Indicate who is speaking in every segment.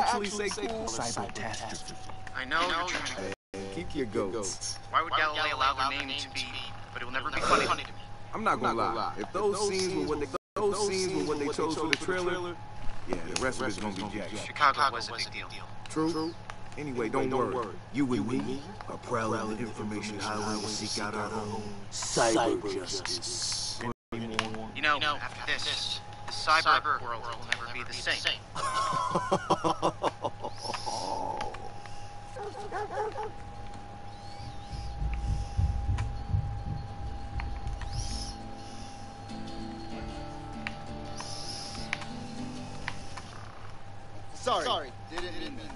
Speaker 1: actually say cool cyber-tastic.
Speaker 2: I know you're trying to...
Speaker 1: Keep your goats.
Speaker 2: Why would Galilei allow their name to be... But it will never be funny to me.
Speaker 1: I'm not gonna lie. If those scenes were what they chose for the trailer, yeah, the rest of it's gonna be jack.
Speaker 2: Chicago was a big deal.
Speaker 1: True. Anyway, don't worry. You and me are proud of the information highway will seek out our own cyber justice.
Speaker 2: You know, after this, the cyber world will never be the same.
Speaker 3: Sorry. Didn't mean that.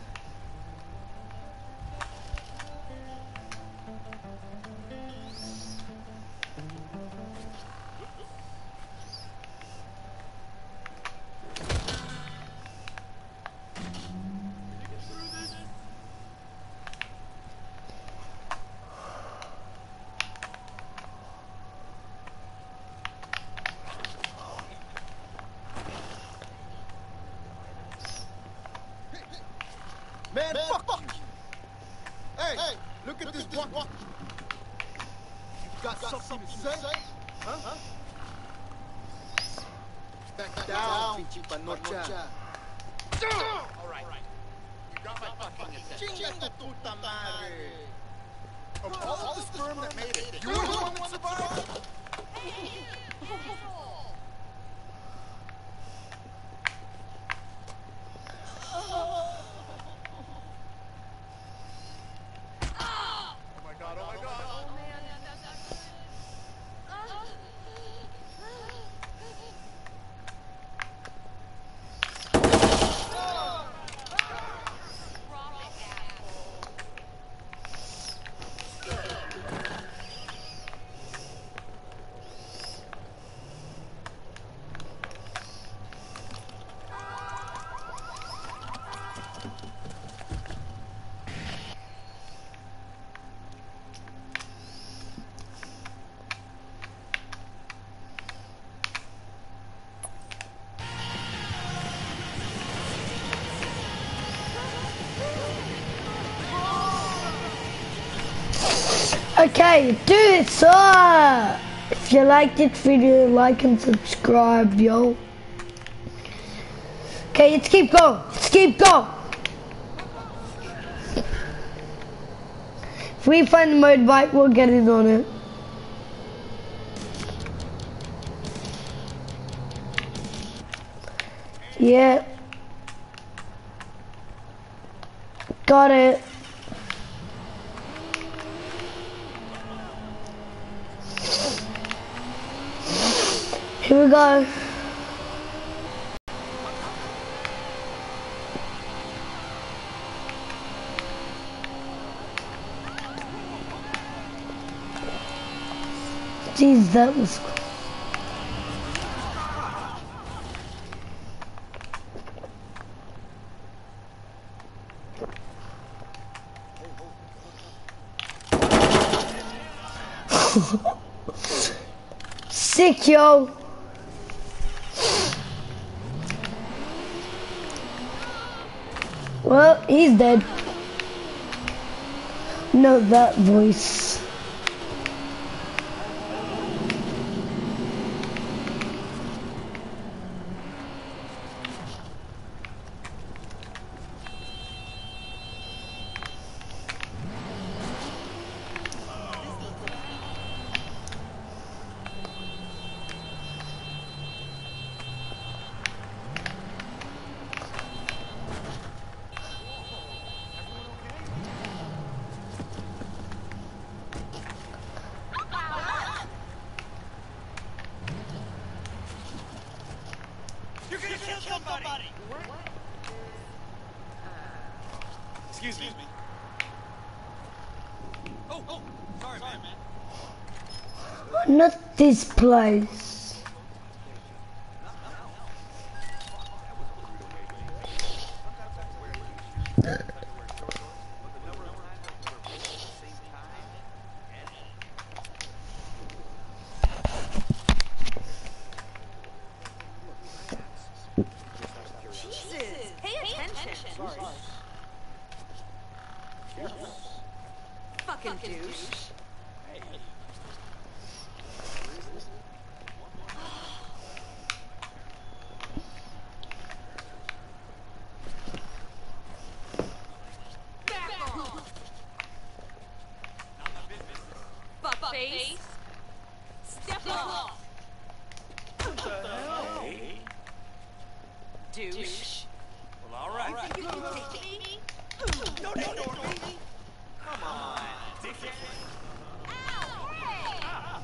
Speaker 3: Man, fuck you! Hey, look at this walk. You got something to say? Huh? Back down, pinche panocha. Alright. You got my fucking attention. Chinga tu puta madre. Of all the sperm that made it, you were the one that survived?
Speaker 4: Okay, dude, so if you like this video, like and subscribe, yo. Okay, let's keep going. If we find the motorbike, we'll get in on it. Yeah. Got it. Here we go. Jeez, that was cool. Sick, yo. Well, he's dead. Know that voice.
Speaker 5: Excuse me. Oh, sorry, man.
Speaker 4: Not this place.
Speaker 6: Jesus, pay attention. Fucking douche. Back off. Fuckface. Step off. What the hell? Douche.
Speaker 5: Well, all right.
Speaker 6: You think you can take me?
Speaker 5: Don't ignore me. Come on, dickhead.
Speaker 6: Ow! Hey!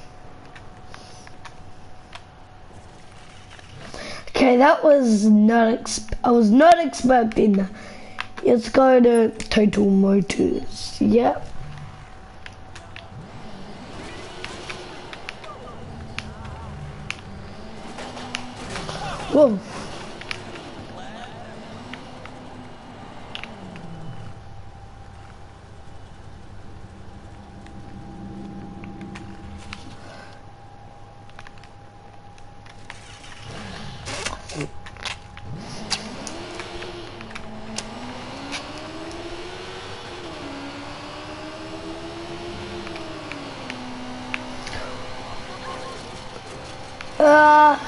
Speaker 4: Okay, that was not. I was not expecting that. Let's go to Total Motors. Yep. Whoa. Uh,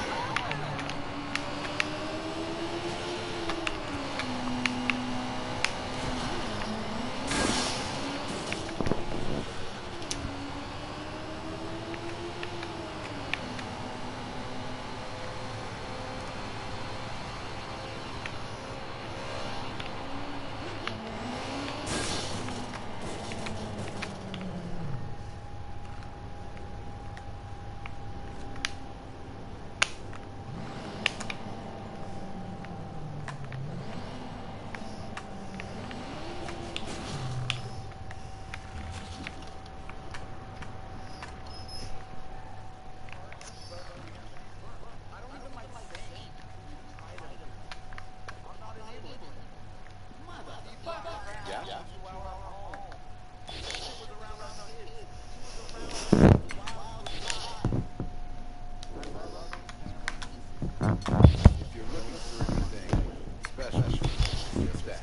Speaker 3: If you're looking for anything special, just that.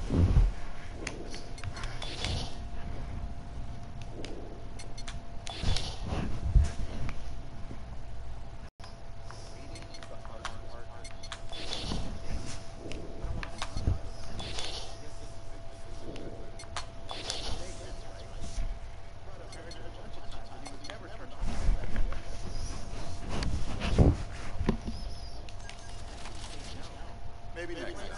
Speaker 3: Maybe next time.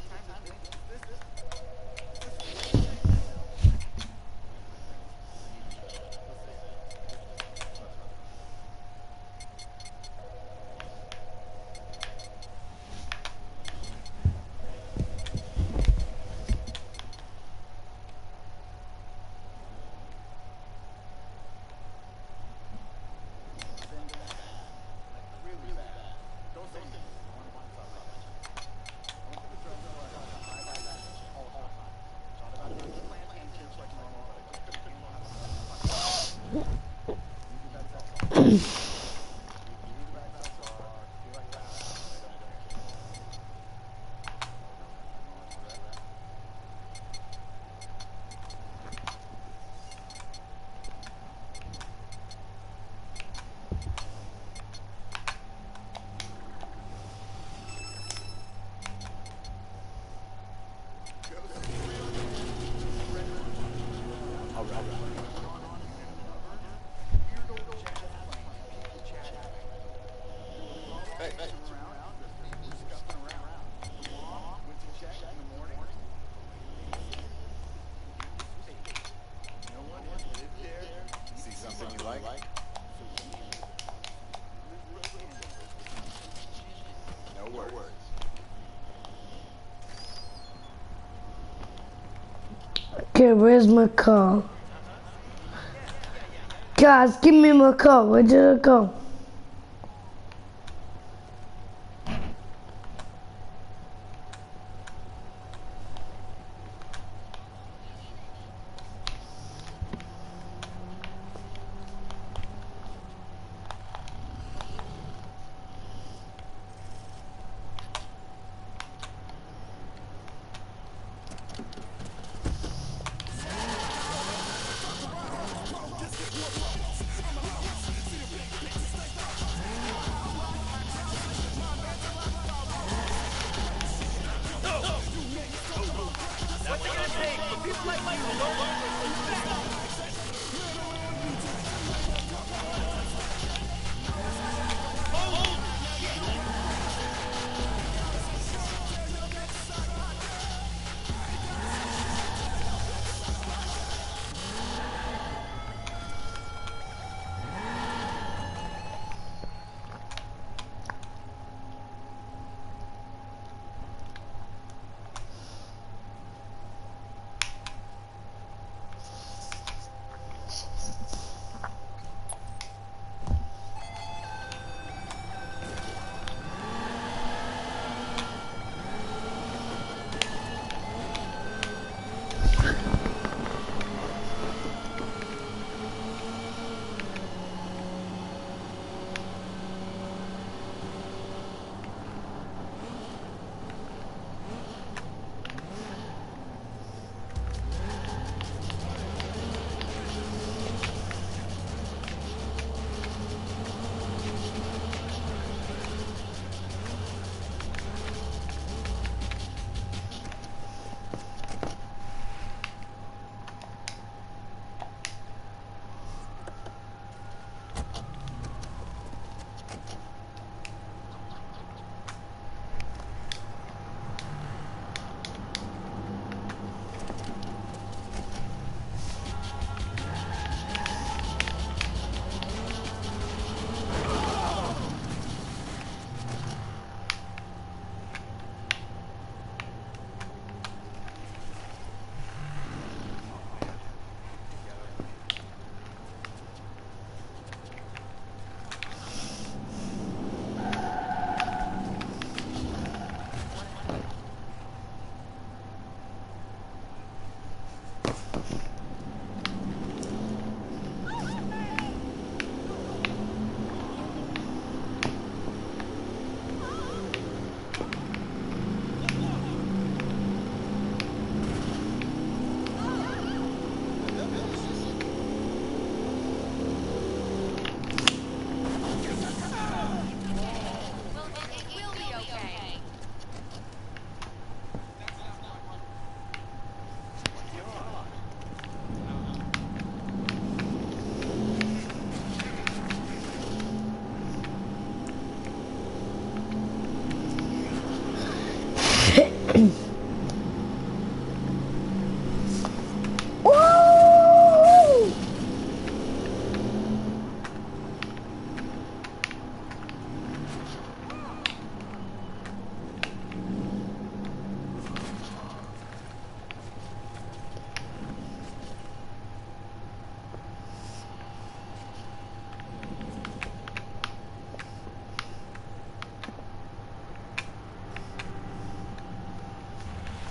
Speaker 3: See something you like? No worries.
Speaker 4: okay, where's my car? Guys, give me my car. Where did it go?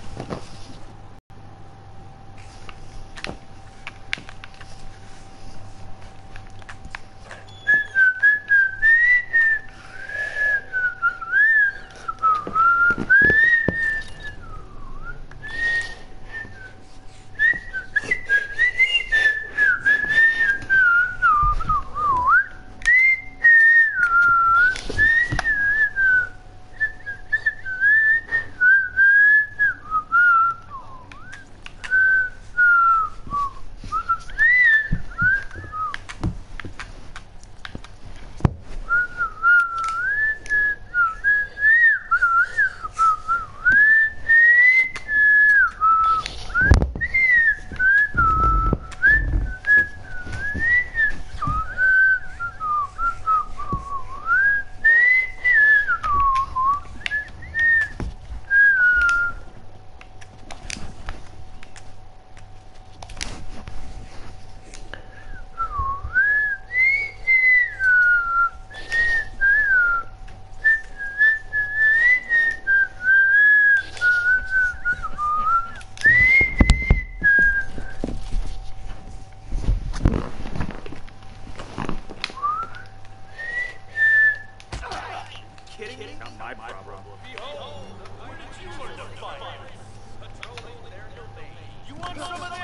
Speaker 5: Not my problem. Behold, where did you learn to fight? Patrolling their domain. You want some of that?